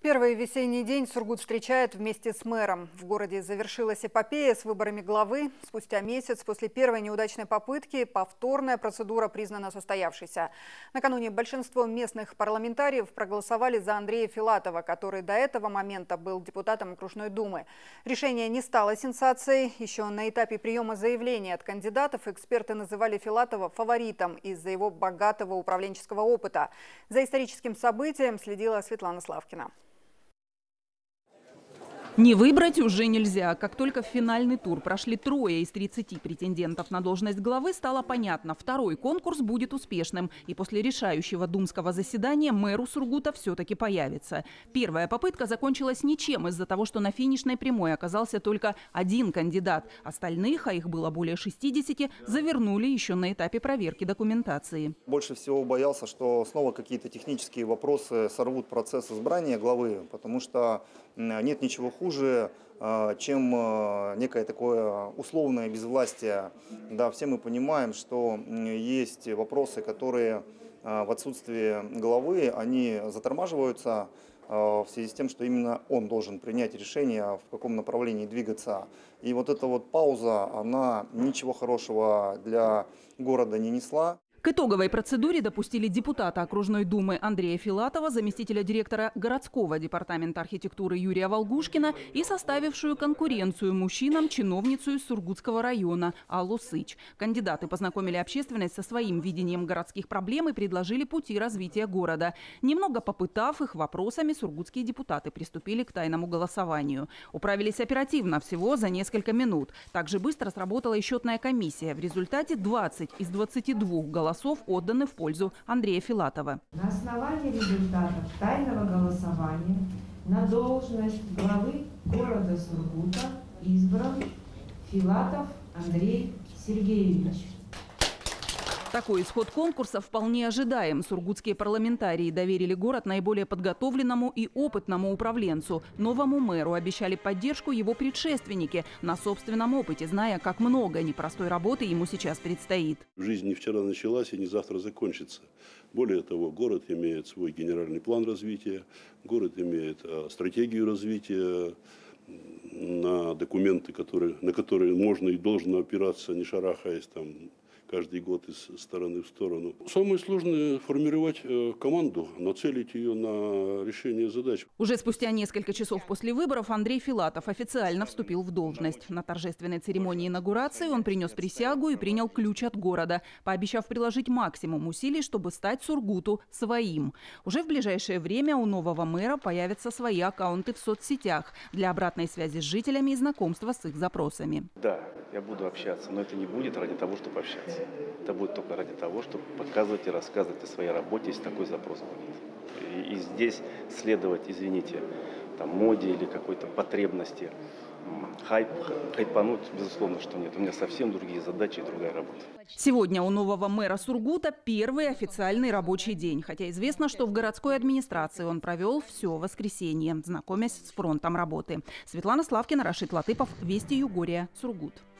Первый весенний день Сургут встречает вместе с мэром. В городе завершилась эпопея с выборами главы. Спустя месяц после первой неудачной попытки повторная процедура признана состоявшейся. Накануне большинство местных парламентариев проголосовали за Андрея Филатова, который до этого момента был депутатом окружной думы. Решение не стало сенсацией. Еще на этапе приема заявлений от кандидатов эксперты называли Филатова фаворитом из-за его богатого управленческого опыта. За историческим событием следила Светлана Славкина. Не выбрать уже нельзя. Как только в финальный тур прошли трое из 30 претендентов на должность главы, стало понятно, второй конкурс будет успешным. И после решающего думского заседания мэру Сургута все-таки появится. Первая попытка закончилась ничем из-за того, что на финишной прямой оказался только один кандидат. Остальных, а их было более 60, завернули еще на этапе проверки документации. Больше всего боялся, что снова какие-то технические вопросы сорвут процесс избрания главы, потому что нет ничего хуже, чем некое такое условное безвластие. Да, все мы понимаем, что есть вопросы, которые в отсутствии главы, они затормаживаются в связи с тем, что именно он должен принять решение, в каком направлении двигаться. И вот эта вот пауза, она ничего хорошего для города не несла. К итоговой процедуре допустили депутата окружной думы Андрея Филатова, заместителя директора городского департамента архитектуры Юрия Волгушкина и составившую конкуренцию мужчинам чиновницу из Сургутского района Аллу Сыч. Кандидаты познакомили общественность со своим видением городских проблем и предложили пути развития города. Немного попытав их вопросами, сургутские депутаты приступили к тайному голосованию. Управились оперативно, всего за несколько минут. Также быстро сработала и счетная комиссия. В результате 20 из 22 голосов отданы в пользу Андрея Филатова. На основании результатов тайного голосования на должность главы города Сургута избран Филатов Андрей Сергеевич. Такой исход конкурса вполне ожидаем. Сургутские парламентарии доверили город наиболее подготовленному и опытному управленцу. Новому мэру обещали поддержку его предшественники на собственном опыте, зная, как много непростой работы ему сейчас предстоит. Жизнь не вчера началась и не завтра закончится. Более того, город имеет свой генеральный план развития, город имеет стратегию развития, на документы, на которые можно и должно опираться, не шарахаясь там каждый год из стороны в сторону. Самое сложное – формировать команду, нацелить ее на решение задач. Уже спустя несколько часов после выборов Андрей Филатов официально вступил в должность. На торжественной церемонии инаугурации он принес присягу и принял ключ от города, пообещав приложить максимум усилий, чтобы стать Сургуту своим. Уже в ближайшее время у нового мэра появятся свои аккаунты в соцсетях для обратной связи с жителями и знакомства с их запросами. Да, я буду общаться, но это не будет ради того, чтобы общаться. Это будет только ради того, чтобы показывать и рассказывать о своей работе, если такой запрос будет. И здесь следовать, извините, там, моде или какой-то потребности, хайпануть, безусловно, что нет. У меня совсем другие задачи и другая работа. Сегодня у нового мэра Сургута первый официальный рабочий день. Хотя известно, что в городской администрации он провел все воскресенье, знакомясь с фронтом работы. Светлана Славкина, Рашид Латыпов, Вести Югория, Сургут.